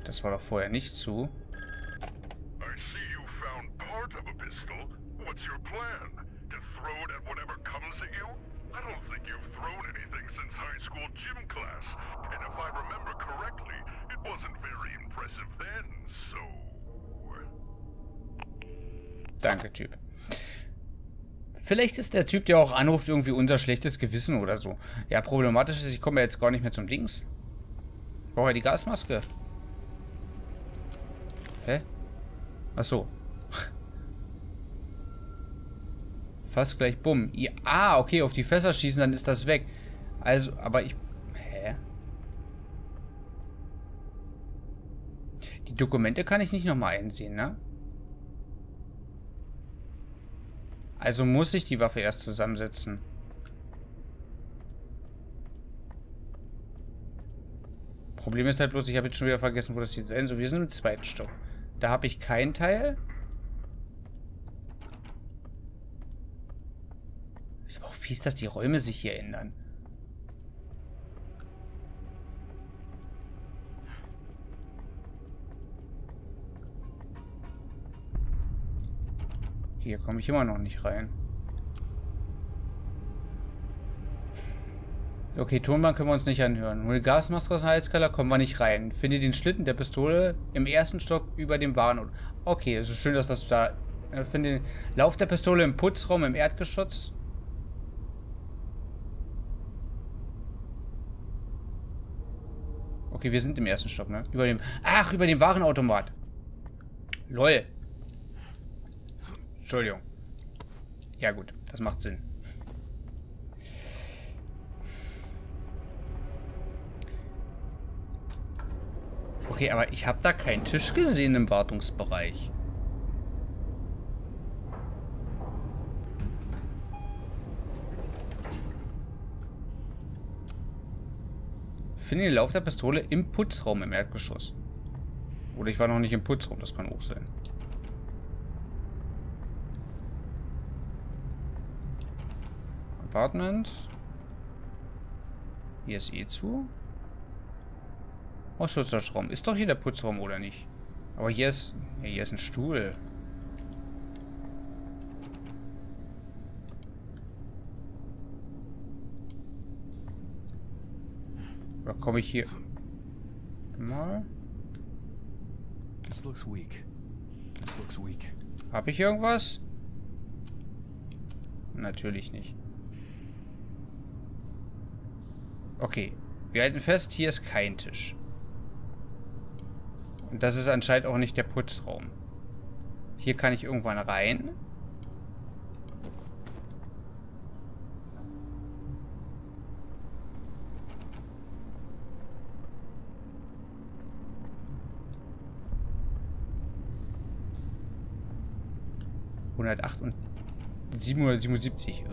Das war doch vorher nicht zu. I see you found part of a pistol. What's your plan? To throw it at whatever comes at you? I don't think you've thrown anything since high school gym class. And if I remember correctly, it wasn't very impressive then, so... Danke, Typ. Vielleicht ist der Typ, der auch anruft, irgendwie unser schlechtes Gewissen oder so. Ja, problematisch ist, ich komme jetzt gar nicht mehr zum Dings. Ich brauche ja die Gasmaske. Hä? Ach so. Fast gleich bumm. Ja, okay, auf die Fässer schießen, dann ist das weg. Also, aber ich... Hä? Die Dokumente kann ich nicht nochmal einsehen, ne? Also muss ich die Waffe erst zusammensetzen. Problem ist halt bloß, ich habe jetzt schon wieder vergessen, wo das jetzt ist. So, wir sind im zweiten Stock. Da habe ich keinen Teil. Ist aber auch fies, dass die Räume sich hier ändern. Hier komme ich immer noch nicht rein. Okay, Tonband können wir uns nicht anhören. Nur die Gasmaske aus dem Heizkeller kommen wir nicht rein. Finde den Schlitten der Pistole im ersten Stock über dem Waren. Okay, es ist schön, dass das da... Finde den Lauf der Pistole im Putzraum im Erdgeschoss. Okay, wir sind im ersten Stock, ne? Über dem... Ach, über dem Warenautomat. Lol. Entschuldigung. Ja gut, das macht Sinn. Okay, aber ich habe da keinen Tisch gesehen im Wartungsbereich. Finde den Lauf der Pistole im Putzraum im Erdgeschoss. Oder ich war noch nicht im Putzraum, das kann auch sein. Apartments. Hier ist eh zu. Ausschussraum. Ist doch hier der Putzraum, oder nicht? Aber hier ist... Ja, hier ist ein Stuhl. Oder komme ich hier... Mal... Hab ich irgendwas? Natürlich nicht. Okay. Wir halten fest, hier ist kein Tisch. Und das ist anscheinend auch nicht der Putzraum. Hier kann ich irgendwann rein. Und 777.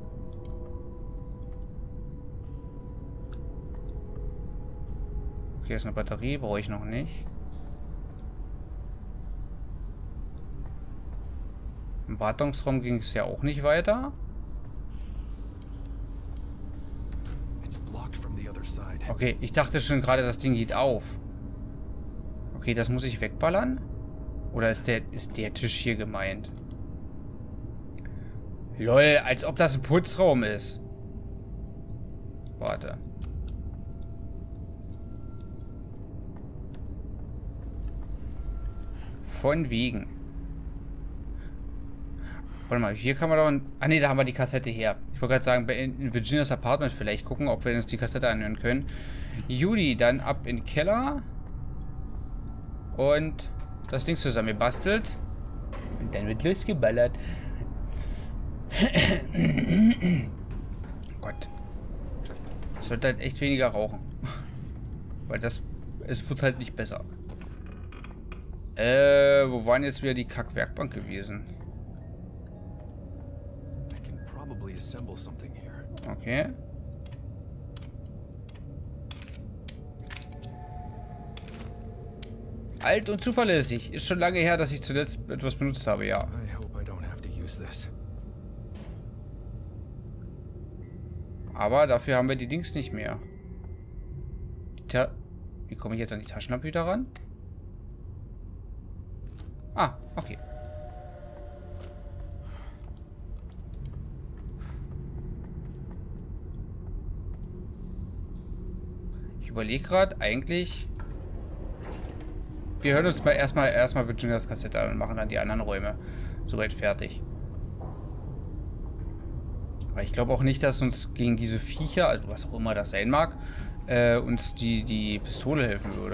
Okay, ist eine Batterie, brauche ich noch nicht. Im Wartungsraum ging es ja auch nicht weiter. Okay, ich dachte schon gerade, das Ding geht auf. Okay, das muss ich wegballern? Oder ist der Tisch hier gemeint? Lol, als ob das ein Putzraum ist. Warte. Von wegen. Warte mal, hier kann man doch... Ah ne, da haben wir die Kassette her. Ich wollte gerade sagen, in Virginias Apartment vielleicht gucken, ob wir uns die Kassette anhören können. Judy, dann ab in den Keller. Und das Ding zusammengebastelt. Und dann wird losgeballert. Gott. Ich sollte halt echt weniger rauchen. Weil das... Es wird halt nicht besser. Wo waren jetzt wieder die Kackwerkbank gewesen? Okay. Alt und zuverlässig. Ist schon lange her, dass ich zuletzt etwas benutzt habe, ja. Aber dafür haben wir die Dings nicht mehr. Wie komme ich jetzt an die Taschenlampe wieder ran? Ah, okay. Ich überlege gerade eigentlich. Wir hören uns mal erstmal Virginias Kassette an und machen dann die anderen Räume soweit fertig. Aber ich glaube auch nicht, dass uns gegen diese Viecher, also was auch immer das sein mag, uns die Pistole helfen würde.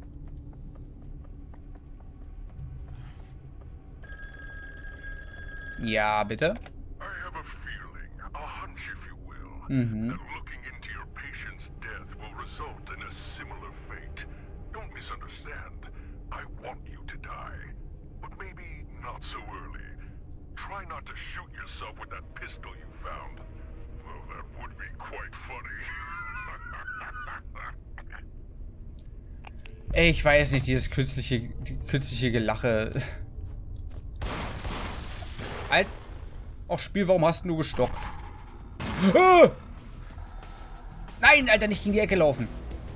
Ja, bitte. I have a feeling, a hunch if you will, Mhm. that looking into your patient's death will result in a similar fate. Don't misunderstand. I want you to die. But maybe not so early. Try not to shoot yourself with that pistol you found. Well, that would be quite funny. Ey, ich weiß nicht, die künstliche Gelache. Alt. Och, Spiel, warum hast du gestockt? Ah! Nein, Alter, nicht gegen die Ecke laufen.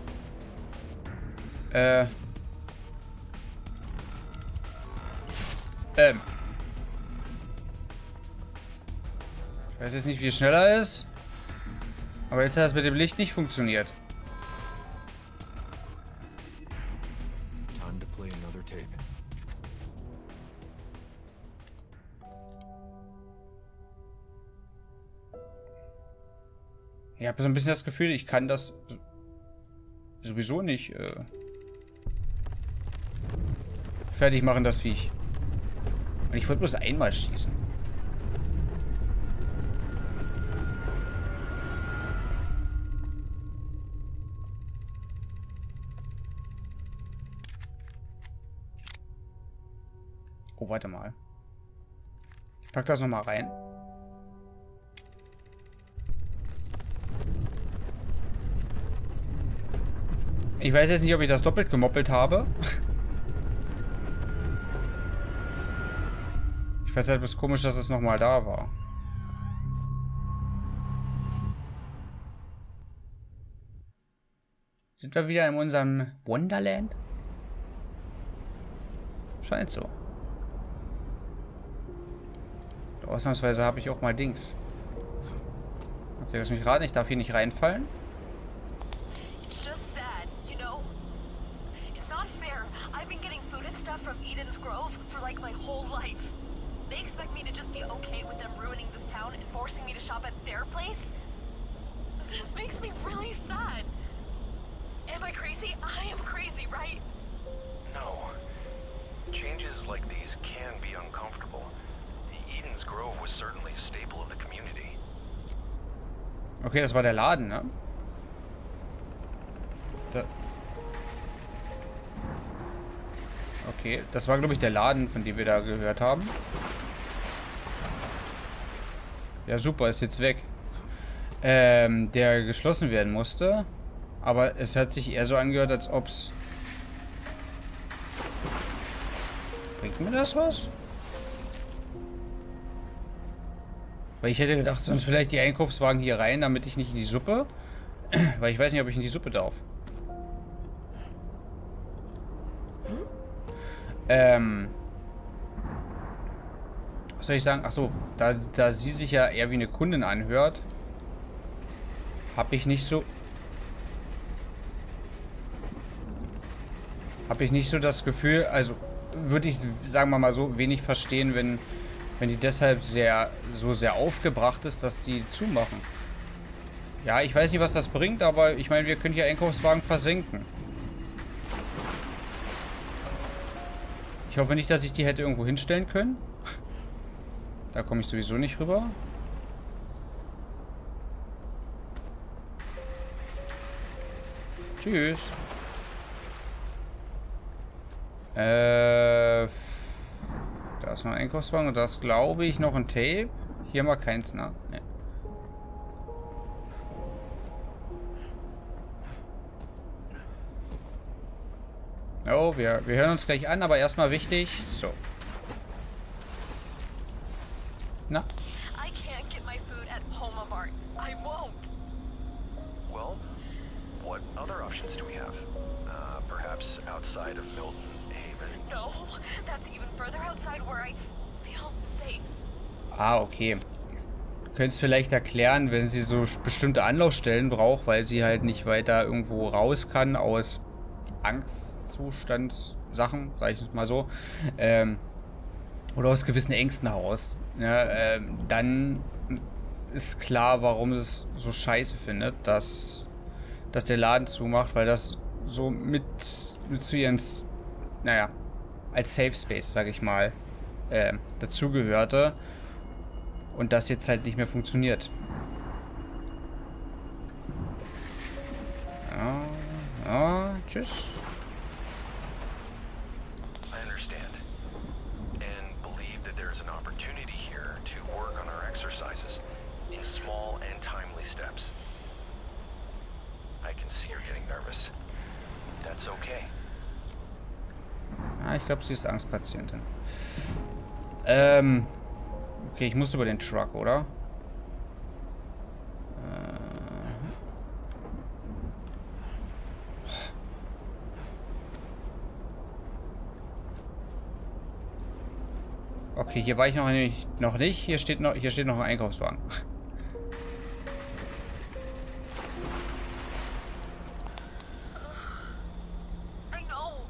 Ich weiß jetzt nicht, wie es schneller ist. Aber jetzt hat es mit dem Licht nicht funktioniert. Time to play another tape. Ich habe so ein bisschen das Gefühl, ich kann das sowieso nicht fertig machen, das Viech. Und ich wollte bloß einmal schießen. Oh, warte mal. Ich pack das nochmal rein. Ich weiß jetzt nicht, ob ich das doppelt gemoppelt habe. Ich fand es halt bloß komisch, dass es nochmal da war. Sind wir wieder in unserem Wonderland? Scheint so. Ausnahmsweise habe ich auch mal Dings. Okay, lass mich raten, ich darf hier nicht reinfallen. It's just sad, you know? It's not fair. I've been getting food and stuff from Eden's Grove for like my whole life. They expect me to just be okay with them ruining this town and forcing me to shop at their place? This makes me really sad. Am I crazy? I am crazy, right? No. Changes like these can be uncomfortable. Eden's Grove was certainly a staple of the community. Okay, das war der Laden, ne? Okay, das war, glaube ich, der Laden, von dem wir da gehört haben. Ja, super, ist jetzt weg. Der geschlossen werden musste. Aber es hat sich eher so angehört, als ob's... Bringt mir das was? Weil ich hätte gedacht, sonst vielleicht die Einkaufswagen hier rein, damit ich nicht in die Suppe... Weil ich weiß nicht, ob ich in die Suppe darf. Was soll ich sagen? Achso, da sie sich ja eher wie eine Kundin anhört, habe ich nicht so... Habe ich nicht so das Gefühl, also würde ich, sagen wir mal so, wenig verstehen, wenn die deshalb so sehr aufgebracht ist, dass die zumachen. Ja, ich weiß nicht, was das bringt, aber ich meine, wir können hier Einkaufswagen versenken. Ich hoffe nicht, dass ich die hätte irgendwo hinstellen können. Da komme ich sowieso nicht rüber. Tschüss. Da ist noch ein Einkaufswagen und da ist, glaube ich, noch ein Tape. Hier mal keins, ne? Nee. Oh, wir hören uns gleich an, aber erstmal wichtig. So. Na? I can't get my food at Homa Mart. I won't. Well, what other options do we have? Perhaps outside of Milton, a No, that's even further outside where I feel safe. Ah, okay. Du könntest vielleicht erklären, wenn sie so bestimmte Anlaufstellen braucht, weil sie halt nicht weiter irgendwo raus kann aus Angstzustandssachen, sag ich mal so, oder aus gewissen Ängsten heraus, ja, dann ist klar, warum es so scheiße findet, dass der Laden zumacht, weil das so mit zu ihren, naja, als Safe Space, sag ich mal, dazugehörte und das jetzt halt nicht mehr funktioniert. Ja, ja, tschüss. I understand. And believe that there's an opportunity here to work on our exercises in small and timely steps. I can see you're getting nervous. That's okay. Ah, ich glaube, sie ist Angstpatientin. Okay, ich muss über den Truck, oder? Okay, hier war ich noch nicht. Hier steht noch ein Einkaufswagen. I know.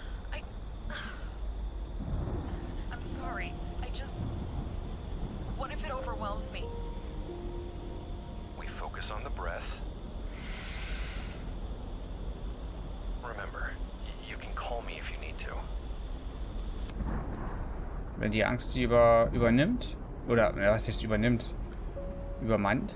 I'm sorry. What if it overwhelms me? We focus on the breath. Remember, you can call me if you need to. Wenn die Angst sie übernimmt. Oder, was heißt übernimmt? Übermannt.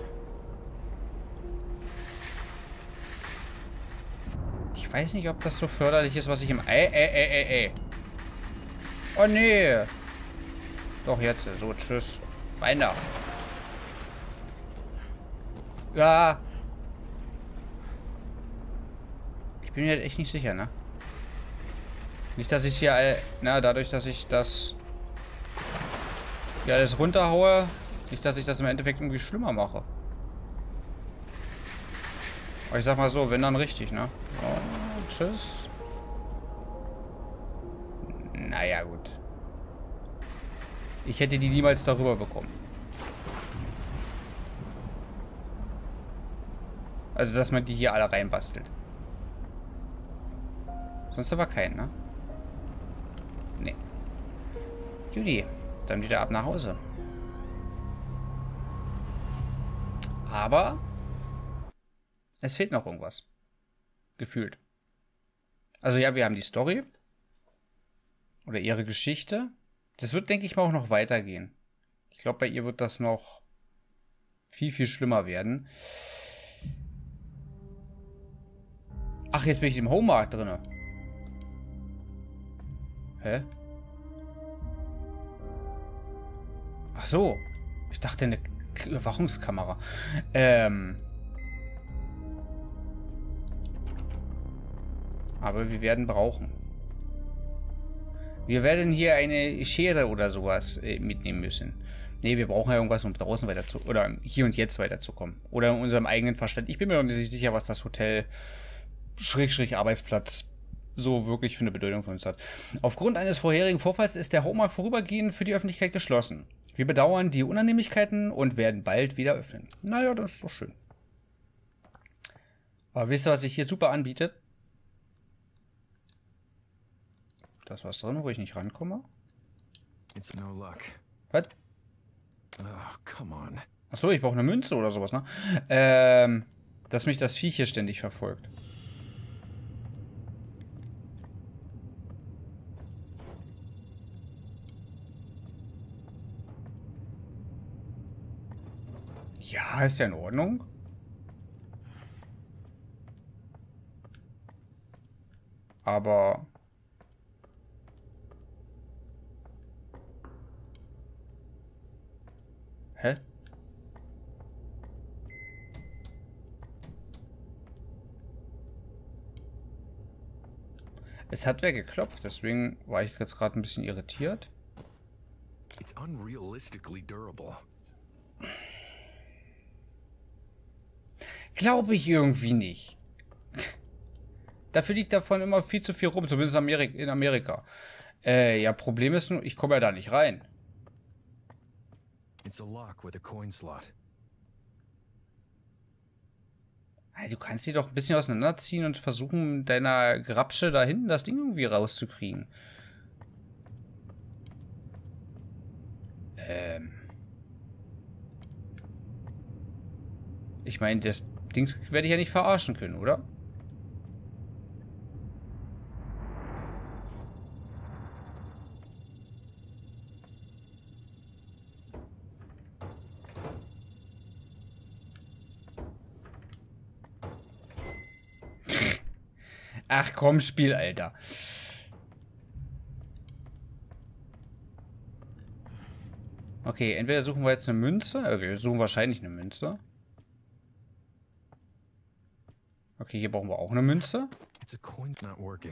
Ich weiß nicht, ob das so förderlich ist, was ich im... Ey. Oh, nee. Doch, jetzt. So, tschüss. Rein da. Ja. Ich bin mir halt echt nicht sicher, ne? Nicht, dass ich es hier... Na, dadurch, dass ich das... hier alles runterhaue. Nicht, dass ich das im Endeffekt irgendwie schlimmer mache. Aber ich sag mal so, wenn dann richtig, ne? Oh, tschüss. Naja, gut. Ich hätte die niemals darüber bekommen. Also, dass man die hier alle reinbastelt. Sonst aber keinen, ne? Nee. Judy, dann wieder ab nach Hause. Aber es fehlt noch irgendwas. Gefühlt. Also ja, wir haben die Story. Oder ihre Geschichte. Das wird, denke ich mal, auch noch weitergehen. Ich glaube, bei ihr wird das noch viel, viel schlimmer werden. Ach, jetzt bin ich im Homemarkt drin. Hä? Ach so. Ich dachte, eine Überwachungskamera. Aber wir werden brauchen. Wir werden hier eine Schere oder sowas mitnehmen müssen. Ne, wir brauchen ja irgendwas, um draußen oder hier und jetzt weiterzukommen. Oder in unserem eigenen Verstand. Ich bin mir noch nicht sicher, was das Hotel Arbeitsplatz so wirklich für eine Bedeutung für uns hat. Aufgrund eines vorherigen Vorfalls ist der Homemarkt vorübergehend für die Öffentlichkeit geschlossen. Wir bedauern die Unannehmlichkeiten und werden bald wieder öffnen. Naja, das ist doch schön. Aber wisst ihr, was sich hier super anbietet? Da ist was drin, wo ich nicht rankomme. It's no luck. Was? Oh, come on. Achso, ich brauche eine Münze oder sowas, ne? Dass mich das Viech hier ständig verfolgt. Ja, ist ja in Ordnung. Aber... Hä? Es hat wer geklopft, deswegen war ich jetzt gerade ein bisschen irritiert. It's unrealistically durable. Glaube ich irgendwie nicht. Dafür liegt davon immer viel zu viel rum, zumindest in Amerika. Ja, Problem ist nur, ich komme ja da nicht rein. It's a lock with a coin slot. Du kannst die doch ein bisschen auseinanderziehen und versuchen, mit deiner Grapsche da hinten das Ding irgendwie rauszukriegen. Ich meine, das Ding werde ich ja nicht verarschen können, oder? Ach komm, Spiel, Alter. Okay, entweder suchen wir jetzt eine Münze. Okay, wir suchen wahrscheinlich eine Münze. Okay, hier brauchen wir auch eine Münze. It's a coin not working.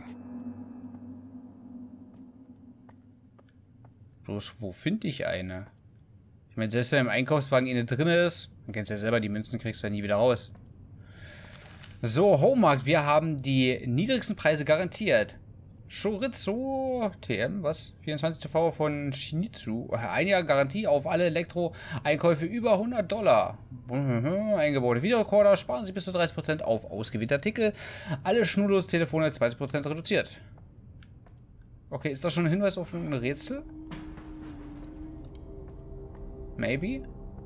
Bloß, wo finde ich eine? Ich meine, selbst wenn im Einkaufswagen eine drin ist, dann kennst du ja selber, die Münzen kriegst du ja nie wieder raus. So, Homemarkt, wir haben die niedrigsten Preise garantiert. Chorizo TM, was? 24 TV von Shinizu. Ein Jahr Garantie auf alle Elektro-Einkäufe über $100. Eingebaute Videorekorder, sparen Sie bis zu 30% auf ausgewählte Artikel. Alle Schnurlos-Telefone 20% reduziert. Okay, ist das schon ein Hinweis auf ein Rätsel? Maybe?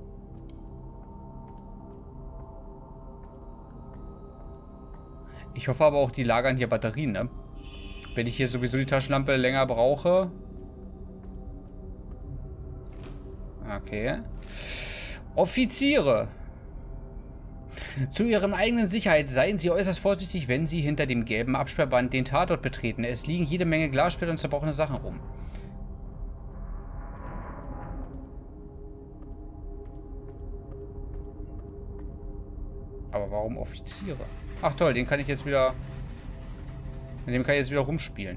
Ich hoffe aber auch, die lagern hier Batterien, ne? Wenn ich hier sowieso die Taschenlampe länger brauche. Okay. Offiziere. Zu Ihrem eigenen Sicherheit seien Sie äußerst vorsichtig, wenn Sie hinter dem gelben Absperrband den Tatort betreten. Es liegen jede Menge Glassplitter und zerbrochene Sachen rum. Aber warum Offiziere? Ach toll, den kann ich jetzt wieder... Mit dem kann ich jetzt wieder rumspielen.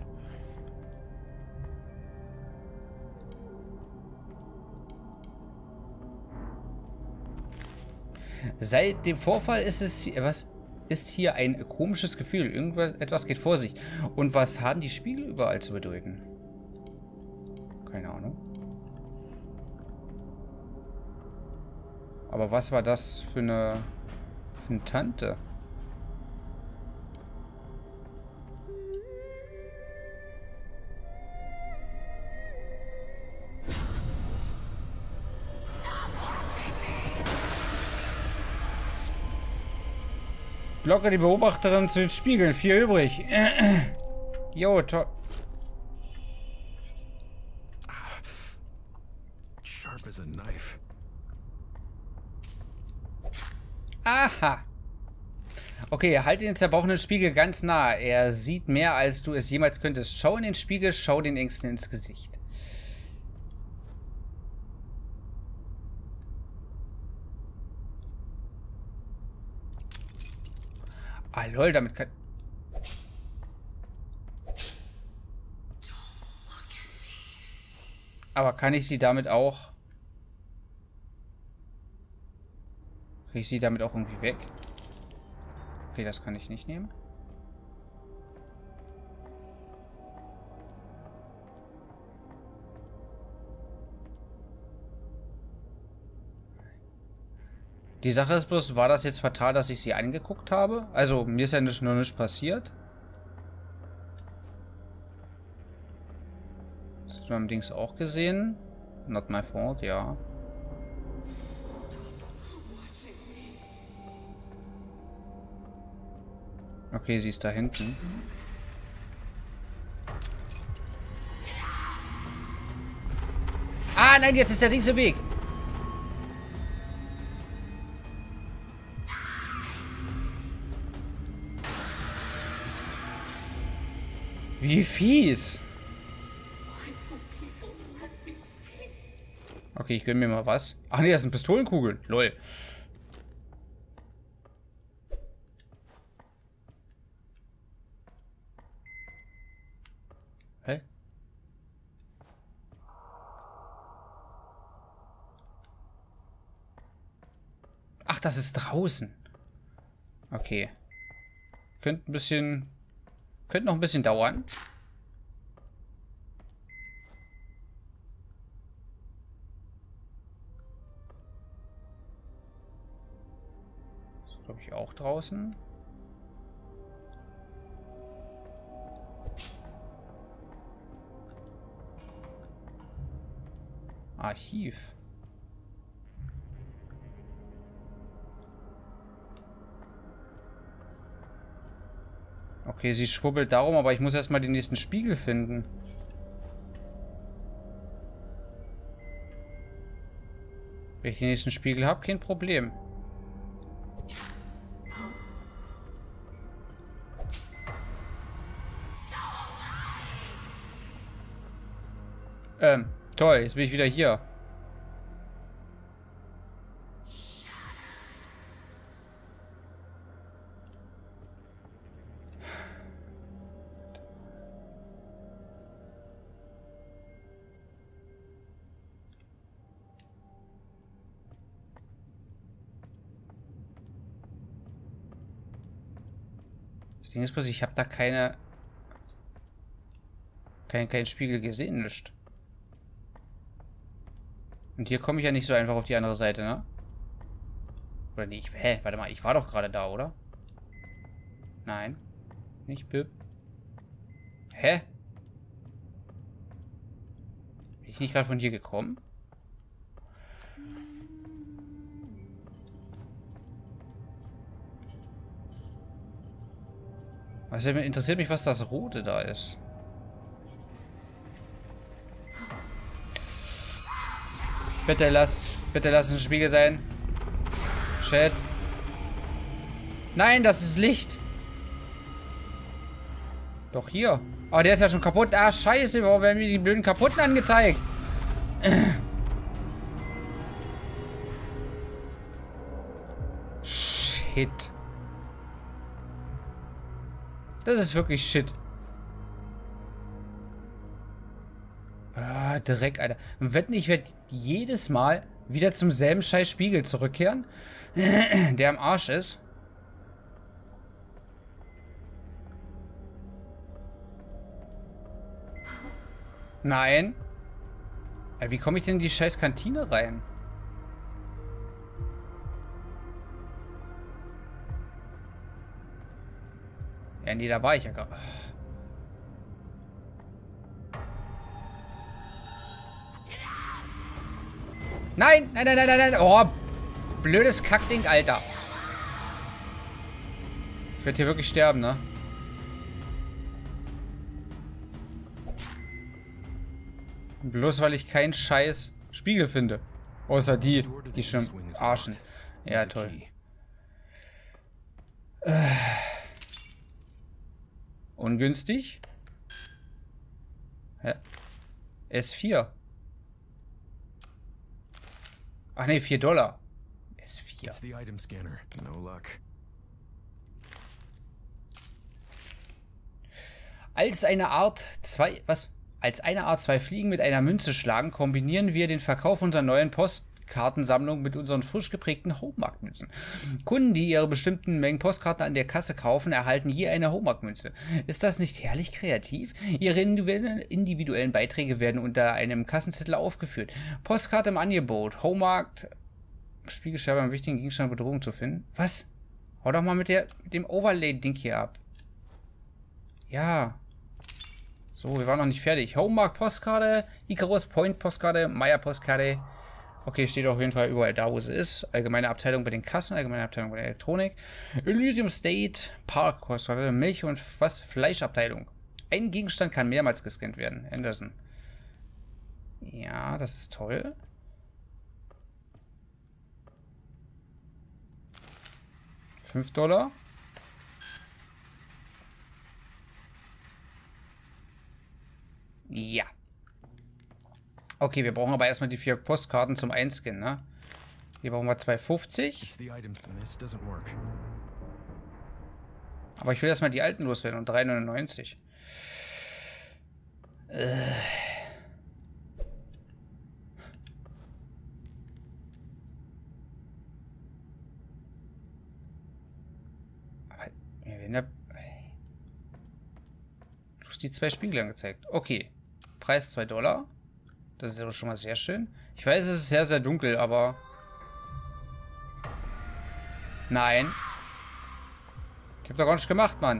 Seit dem Vorfall ist es... Was? Ist hier ein komisches Gefühl. Etwas geht vor sich. Und was haben die Spiegel überall zu bedeuten? Keine Ahnung. Aber was war das für eine Tante? Locke die Beobachterin zu den Spiegeln. 4 übrig. Jo, toll. Sharp as a knife. Aha. Okay, halte den zerbrochenen Spiegel ganz nah. Er sieht mehr, als du es jemals könntest. Schau in den Spiegel, schau den Ängsten ins Gesicht. Ah, lol, damit kann... Aber kann ich sie damit auch... Kriege ich sie damit auch irgendwie weg? Okay, das kann ich nicht nehmen. Die Sache ist bloß, war das jetzt fatal, dass ich sie angeguckt habe? Also, mir ist ja nicht, nur nichts passiert. Das hat man Dings auch gesehen. Not my fault, ja. Okay, sie ist da hinten. Ah, nein, jetzt ist der Dings im Weg. Wie fies. Okay, ich gönn mir mal was. Ach nee, das sind Pistolenkugeln. Lol. Hä? Ach, das ist draußen. Okay. Könnte ein bisschen Könnte noch ein bisschen dauern. Das ist, glaube ich, auch draußen. Archiv. Okay, sie schwubbelt darum, aber ich muss erstmal den nächsten Spiegel finden. Wenn ich den nächsten Spiegel habe, kein Problem. Toll, jetzt bin ich wieder hier. Das Ding ist bloß, ich habe da keinen Spiegel gesehen, nicht. Und hier komme ich ja nicht so einfach auf die andere Seite, ne? Oder nicht? Hä? Warte mal, ich war doch gerade da, oder? Nein. Nicht Bip. Hä? Bin ich nicht gerade von hier gekommen? Also interessiert mich, was das Rote da ist. Bitte lass es ein Spiegel sein. Shit. Nein, das ist Licht. Doch hier. Oh, der ist ja schon kaputt. Ah, scheiße. Warum werden mir die blöden Kaputten angezeigt? Shit. Das ist wirklich Shit. Ah, Dreck, Alter. Und wetten, ich werde jedes Mal wieder zum selben scheiß Spiegel zurückkehren, der am Arsch ist. Nein. Wie komme ich denn in die scheiß Kantine rein? Ja, nee, da war ich ja gerade. Nein, nein, nein, nein, nein, nein. Oh, blödes Kackding, Alter. Ich werde hier wirklich sterben, ne? Bloß weil ich keinen scheiß Spiegel finde. Außer die schon arschen. Ja, toll. Ungünstig? Hä? S4. Ach ne, $4. S4. It's the item scanner. No luck. Als eine Art zwei Fliegen mit einer Münze schlagen, kombinieren wir den Verkauf unserer neuen Postkartensammlung mit unseren frisch geprägten Haumarktmünzen. Kunden, die ihre bestimmten Mengen Postkarten an der Kasse kaufen, erhalten je eine Haumarktmünze. Ist das nicht herrlich kreativ? Ihre individuellen Beiträge werden unter einem Kassenzettel aufgeführt. Postkarte im Angebot. Haumarkt. Spiegelscherbe beim wichtigen Gegenstand Bedrohung zu finden. Was? Hau doch mal mit dem Overlay-Ding hier ab. Ja. So, wir waren noch nicht fertig. Haumarkt Postkarte, Icarus Point Postkarte, Meier Postkarte. Okay, steht auf jeden Fall überall da, wo sie ist. Allgemeine Abteilung bei den Kassen, allgemeine Abteilung bei der Elektronik. Elysium State, Park Postkarte, Milch- und Fleischabteilung. Ein Gegenstand kann mehrmals gescannt werden. Anderson. Ja, das ist toll. $5. Ja. Okay, wir brauchen aber erstmal die 4 Postkarten zum Einscannen, ne? Hier brauchen wir 2,50. Aber ich will erstmal die alten loswerden und 3,99. Aber wir werden ja... die 2 Spiegel angezeigt. Okay. Preis $2. Das ist aber schon mal sehr schön. Ich weiß, es ist sehr, sehr dunkel, aber... Nein. Ich hab doch gar nicht gemacht, Mann.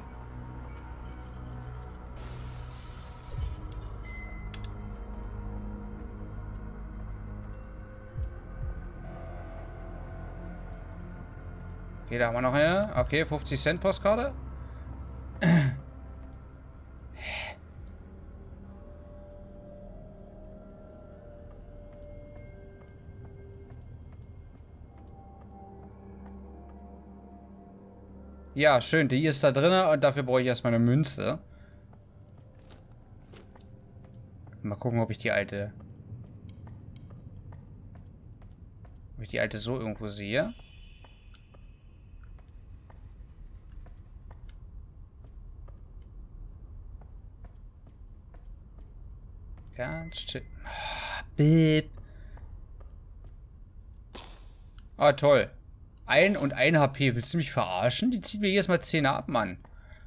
Okay, da haben wir noch eine. Okay, 50 Cent Postkarte. Ja, schön. Die ist da drin und dafür brauche ich erstmal eine Münze. Mal gucken, ob ich die alte... so irgendwo sehe. Ganz chill. Bip. Ah, toll. 1 und 1 HP. Willst du mich verarschen? Die zieht mir jedes Mal 10 ab, Mann.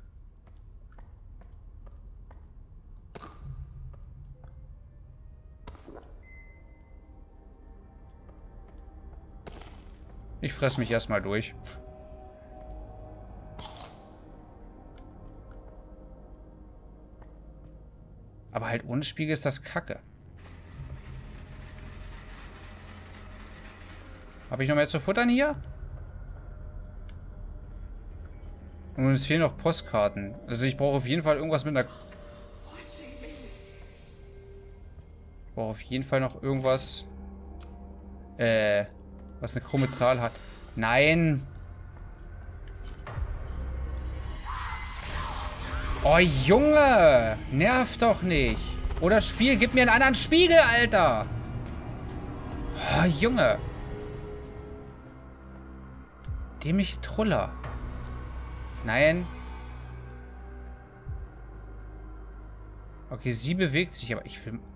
Ich fress mich erstmal durch. Aber halt ohne Spiegel ist das Kacke. Habe ich noch mehr zu futtern hier? Und es fehlen noch Postkarten. Also ich brauche auf jeden Fall irgendwas mit einer... Ich brauche auf jeden Fall noch irgendwas... was eine krumme Zahl hat. Nein! Oh, Junge! Nerv doch nicht! Oder Spiel, gib mir einen anderen Spiegel, Alter! Oh, Junge! Dämliche Truller. Nein. Okay, sie bewegt sich, aber ich will...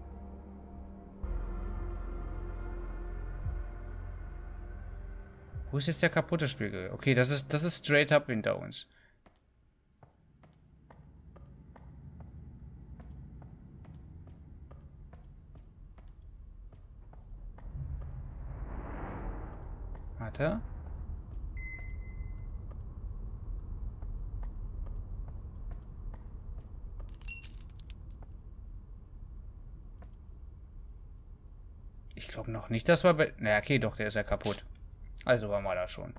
Wo ist jetzt der kaputte Spiegel? Okay, das ist straight up hinter uns. Warte. Ich glaube noch nicht, dass wir bei... Na, okay, doch, der ist ja kaputt. Also waren wir da schon.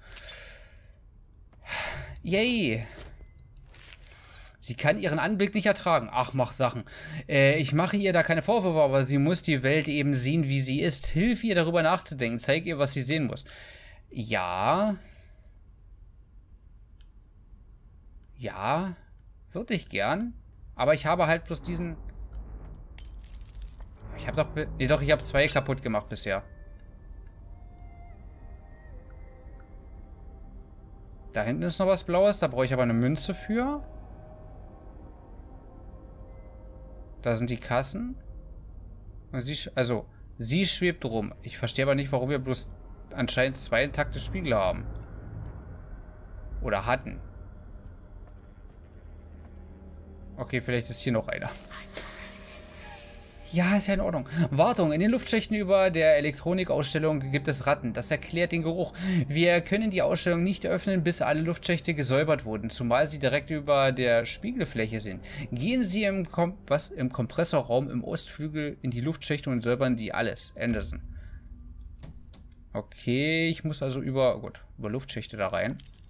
Yay! Sie kann ihren Anblick nicht ertragen. Ach, mach Sachen. Ich mache ihr da keine Vorwürfe, aber sie muss die Welt eben sehen, wie sie ist. Hilf ihr, darüber nachzudenken. Zeig ihr, was sie sehen muss. Ja. Ja. Würde ich gern. Aber ich habe halt bloß diesen... Ich habe doch... Nee, doch, ich habe 2 kaputt gemacht bisher. Da hinten ist noch was Blaues. Da brauche ich aber eine Münze für. Da sind die Kassen. Und sie schwebt rum. Ich verstehe aber nicht, warum wir bloß anscheinend 2 intakte Spiegel haben. Oder hatten. Okay, vielleicht ist hier noch einer. Ja, ist ja in Ordnung. Wartung, in den Luftschächten über der Elektronikausstellung gibt es Ratten. Das erklärt den Geruch. Wir können die Ausstellung nicht öffnen, bis alle Luftschächte gesäubert wurden, zumal sie direkt über der Spiegelfläche sind. Gehen Sie im Kompressorraum im Ostflügel in die Luftschächte und säubern die alles. Anderson. Okay, ich muss also über Luftschächte da rein.